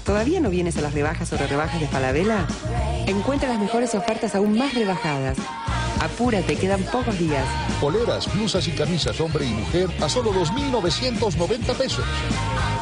¿Todavía no vienes a las rebajas sobre rebajas de Falabella? Encuentra las mejores ofertas aún más rebajadas. Apúrate, quedan pocos días. Poleras, blusas y camisas hombre y mujer a solo 2.990 pesos.